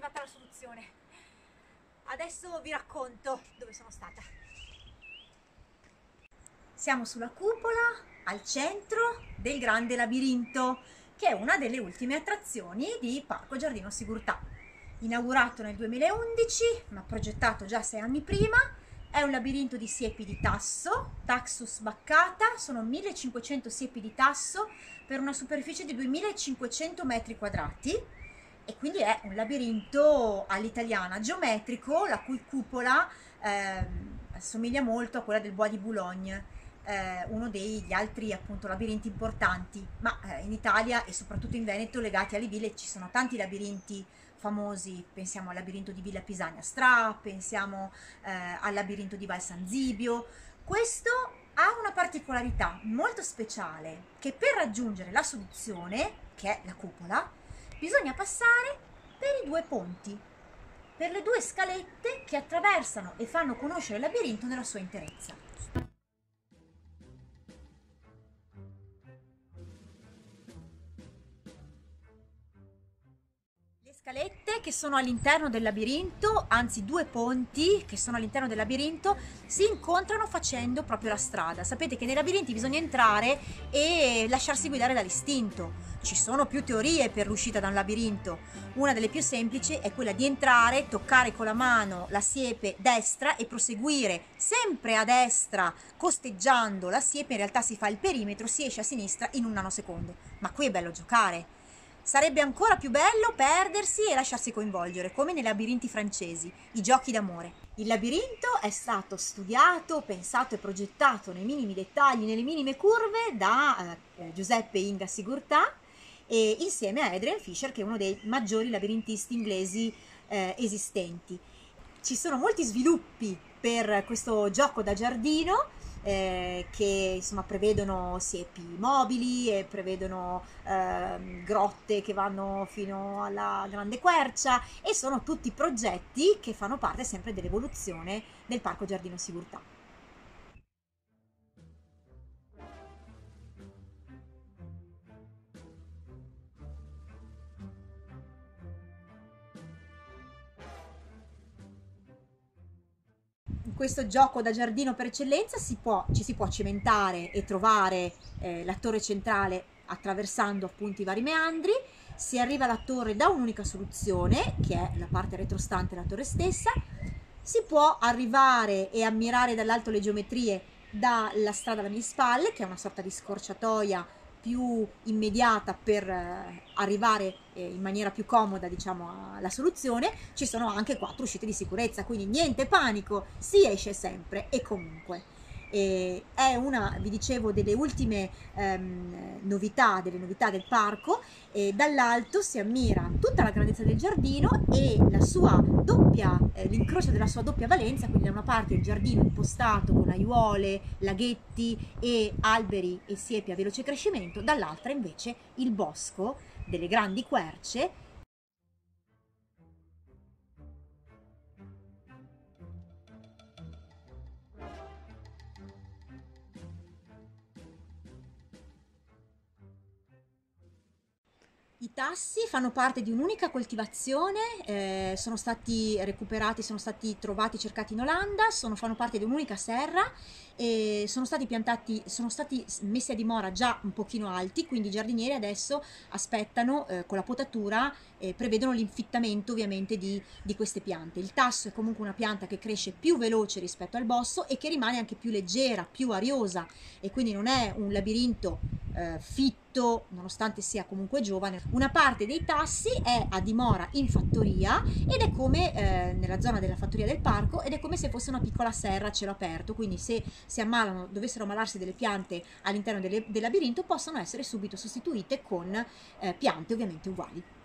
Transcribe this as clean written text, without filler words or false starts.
arrivata alla soluzione. Adesso vi racconto dove sono stata. Siamo sulla cupola, al centro del Grande Labirinto, che è una delle ultime attrazioni di Parco Giardino Sigurtà. Inaugurato nel 2011, ma progettato già 6 anni prima. È un labirinto di siepi di tasso, Taxus baccata, sono 1500 siepi di tasso per una superficie di 2500 metri quadrati e quindi è un labirinto all'italiana, geometrico, la cui cupola assomiglia molto a quella del Bois de Boulogne, uno degli altri appunto labirinti importanti, ma in Italia e soprattutto in Veneto legati alle ville ci sono tanti labirinti famosi, pensiamo al labirinto di Villa Pisania Stra, pensiamo al labirinto di Val San Zibio. Questo ha una particolarità molto speciale, che per raggiungere la soluzione, che è la cupola, bisogna passare per i due ponti, per le due scalette che attraversano e fanno conoscere il labirinto nella sua interezza. Scalette che sono all'interno del labirinto, anzi due ponti che sono all'interno del labirinto, si incontrano facendo proprio la strada. Sapete che nei labirinti bisogna entrare e lasciarsi guidare dall'istinto. Ci sono più teorie per l'uscita da un labirinto. Una delle più semplici è quella di entrare, toccare con la mano la siepe destra e proseguire sempre a destra, costeggiando la siepe. In realtà si fa il perimetro, si esce a sinistra in un nanosecondo. Ma qui è bello giocare. Sarebbe ancora più bello perdersi e lasciarsi coinvolgere, come nei labirinti francesi, i giochi d'amore. Il labirinto è stato studiato, pensato e progettato nei minimi dettagli, nelle minime curve da Giuseppe Inga Sigurtà e insieme a Adrian Fisher, che è uno dei maggiori labirintisti inglesi esistenti. Ci sono molti sviluppi per questo gioco da giardino, che insomma prevedono siepi mobili e prevedono grotte che vanno fino alla Grande Quercia, e sono tutti progetti che fanno parte sempre dell'evoluzione del Parco Giardino Sigurtà. In questo gioco da giardino per eccellenza ci si può cimentare e trovare la torre centrale attraversando appunto i vari meandri. Si arriva alla torre da un'unica soluzione, che è la parte retrostante della torre stessa. Si può arrivare e ammirare dall'alto le geometrie dalla strada alle mie spalle, che è una sorta di scorciatoia più immediata per arrivare in maniera più comoda, diciamo, alla soluzione. Ci sono anche 4 uscite di sicurezza, quindi niente panico, si esce sempre e comunque. È una, vi dicevo, delle ultime novità del parco. Dall'alto si ammira tutta la grandezza del giardino e la sua doppia, l'incrocio della sua doppia valenza, quindi da una parte il giardino impostato con aiuole, laghetti e alberi e siepi a veloce crescimento, dall'altra invece il bosco delle grandi querce. I tassi fanno parte di un'unica coltivazione, sono stati recuperati, sono stati trovati, cercati in Olanda, fanno parte di un'unica serra e sono stati messi a dimora già un pochino alti, quindi i giardinieri adesso aspettano con la potatura, prevedono l'infittamento ovviamente di queste piante. Il tasso è comunque una pianta che cresce più veloce rispetto al bosso e che rimane anche più leggera, più ariosa, e quindi non è un labirinto fitto nonostante sia comunque giovane. Una parte dei tassi è a dimora in fattoria ed è come nella zona della fattoria del parco, ed è come se fosse una piccola serra a cielo aperto, quindi se si ammalano, dovessero ammalarsi delle piante all'interno del labirinto, possono essere subito sostituite con piante ovviamente uguali.